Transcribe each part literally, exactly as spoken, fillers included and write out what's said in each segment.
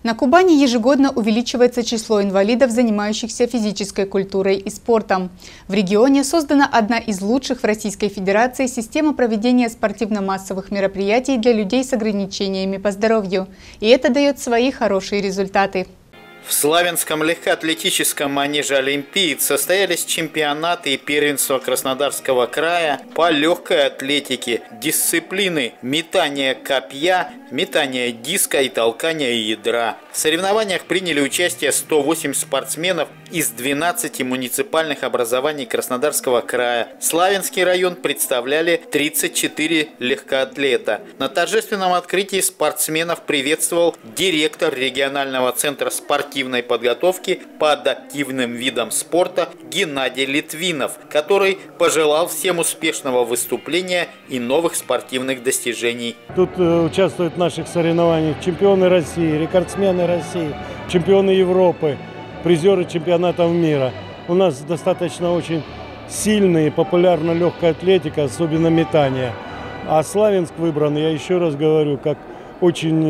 На Кубани ежегодно увеличивается число инвалидов, занимающихся физической культурой и спортом. В регионе создана одна из лучших в Российской Федерации система проведения спортивно-массовых мероприятий для людей с ограничениями по здоровью. И это дает свои хорошие результаты. В Славянском легкоатлетическом манеже «Олимпиец» состоялись чемпионаты и первенства Краснодарского края по легкой атлетике, дисциплины метание копья, метание диска и толкание ядра. В соревнованиях приняли участие сто восемь спортсменов из двенадцати муниципальных образований Краснодарского края. Славянский район представляли тридцать четыре легкоатлета. На торжественном открытии спортсменов приветствовал директор регионального центра спортивной подготовки по адаптивным видам спорта Геннадий Литвинов, который пожелал всем успешного выступления и новых спортивных достижений. Тут э, участвуют в наших соревнованиях чемпионы России, рекордсмены России, чемпионы Европы, призеры чемпионатов мира. У нас достаточно очень сильная и популярна легкая атлетика, особенно метание. А Славянск выбран, я еще раз говорю, как очень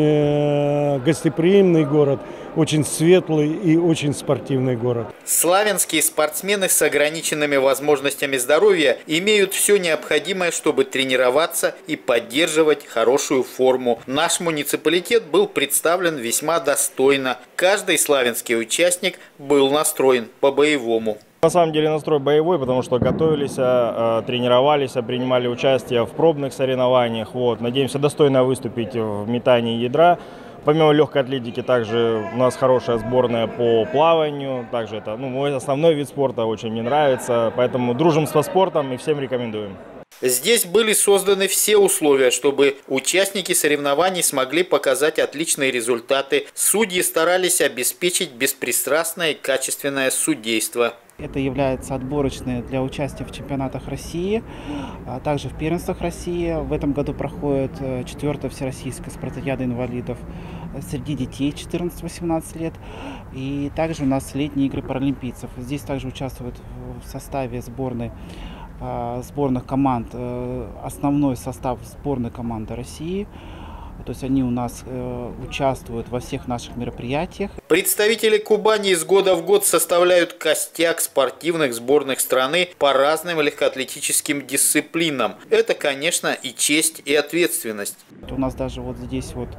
э, гостеприимный город, очень светлый и очень спортивный город. Славянские спортсмены с ограниченными возможностями здоровья имеют все необходимое, чтобы тренироваться и поддерживать хорошую форму. Наш муниципалитет был представлен весьма достойно. Каждый славянский участник был настроен по-боевому. На самом деле настрой боевой, потому что готовились, тренировались, принимали участие в пробных соревнованиях. Вот. Надеемся достойно выступить в метании ядра. Помимо легкой атлетики, также у нас хорошая сборная по плаванию. Также это ну, мой основной вид спорта, очень мне нравится. Поэтому дружим со спортом и всем рекомендуем. Здесь были созданы все условия, чтобы участники соревнований смогли показать отличные результаты. Судьи старались обеспечить беспристрастное и качественное судейство. Это является отборочной для участия в чемпионатах России, а также в первенствах России. В этом году проходит четвертая всероссийская спартакиада инвалидов среди детей четырнадцати-восемнадцати лет. И также у нас летние игры паралимпийцев. Здесь также участвуют в составе сборной, сборных команд, основной состав сборной команды России. То есть они у нас э, участвуют во всех наших мероприятиях. Представители Кубани из года в год составляют костяк спортивных сборных страны по разным легкоатлетическим дисциплинам. Это, конечно, и честь, и ответственность. У нас даже вот здесь вот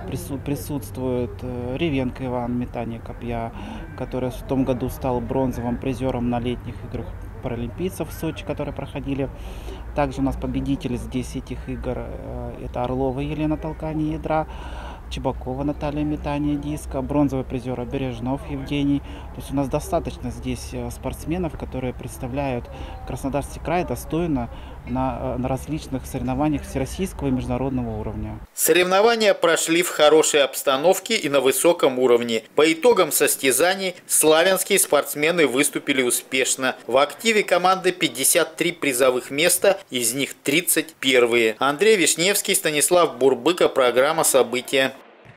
присутствует Ревенко Иван, метание копья, который в том году стал бронзовым призером на летних играх паралимпийцев в Сочи, которые проходили. Также у нас победители здесь этих игр – это Орлова Елена, толкание ядра, Чебакова Наталья, метание диска, бронзовый призер Бережнов Евгений. То есть у нас достаточно здесь спортсменов, которые представляют Краснодарский край достойно на, на различных соревнованиях всероссийского и международного уровня. Соревнования прошли в хорошей обстановке и на высоком уровне. По итогам состязаний славянские спортсмены выступили успешно. В активе команды пятьдесят три призовых места, из них тридцать первые. Андрей Вишневский, Станислав Бурбыка, программа «События».